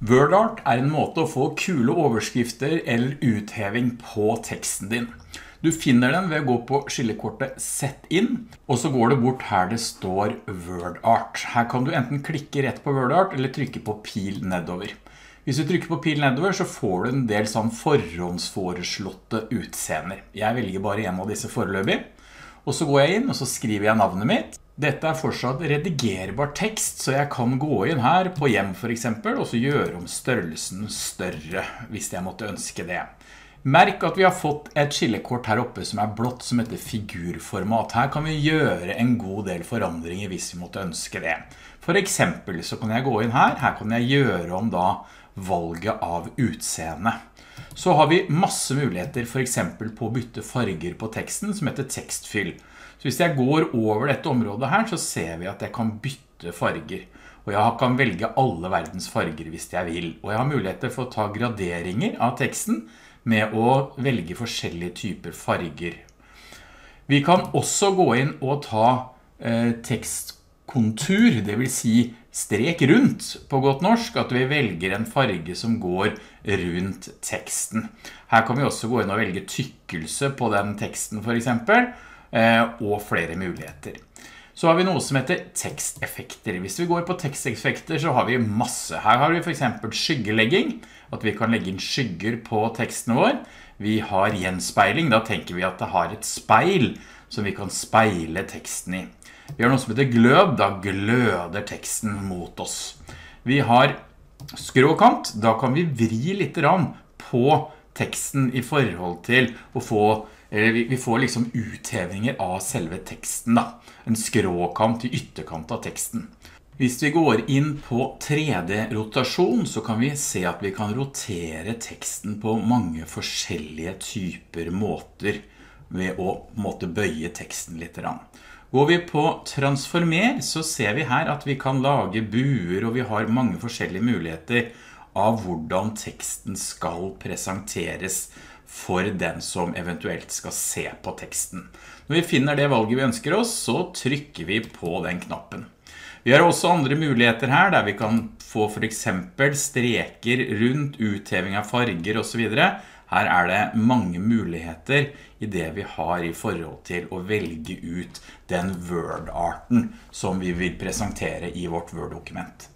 WordArt en måte å få kule overskrifter eller utheving på teksten din. Du finner den ved å gå på skillekortet Sett inn, og så går det bort her det står WordArt. Her kan du enten klikke rett på WordArt eller trykke på pil nedover. Hvis du trykker på pil nedover så får du en del sånn forhåndsforeslåtte utseender. Jeg velger bare en av disse foreløpig, og så går jeg inn og så skriver jeg navnet mitt. Dette fortsatt redigerbar tekst, så jeg kan gå inn her på hjem for eksempel, og så gjøre om størrelsen større, hvis jeg måtte ønske det. Merk at vi har fått et skillekort her oppe som blått, som heter figurformat. Her kan vi gjøre en god del forandringer hvis vi måtte ønske det. For eksempel så kan jeg gå inn her kan jeg gjøre om da valget av utseende. Så har vi masse muligheter for eksempel på å bytte farger på teksten som heter tekstfyll. Så hvis jeg går over dette området her, så ser vi at jeg kan bytte farger. Og jeg kan velge alle verdens farger hvis jeg vil. Og jeg har muligheter for å ta graderinger av teksten med å velge forskjellige typer farger. Vi kan også gå inn og ta tekstkontur, det vil si strek rundt på godt norsk, at vi velger en farge som går rundt teksten. Her kan vi også gå inn og velge tykkelse på den teksten for eksempel, og flere muligheter. Så har vi noe som heter teksteffekter. Hvis vi går på teksteffekter så har vi masse. Her har vi for eksempel skyggelegging, at vi kan legge inn skygger på teksten vår. Vi har gjenspeiling, da tenker vi at det har et speil som vi kan speile teksten i. Vi har noe som heter glød, da gløder teksten mot oss. Vi har skråkant, da kan vi vri litt på teksten i forhold til å få vi får liksom uthevinger av selve teksten da. En skråkant i ytterkant av teksten. Hvis vi går inn på 3D-rotasjon, så kan vi se at vi kan rotere teksten på mange forskjellige typer måter ved å måtte bøye teksten litt. Går vi på transformer, så ser vi her at vi kan lage buer, og vi har mange forskjellige muligheter av hvordan teksten skal presenteres for den som eventuelt skal se på teksten. Når vi finner det valget vi ønsker oss, så trykker vi på den knappen. Vi har også andre muligheter her, der vi kan få for eksempel streker rundt, utheving av farger og så videre. Her det mange muligheter i det vi har i forhold til å velge ut den WordArten som vi vil presentere i vårt Word-dokument.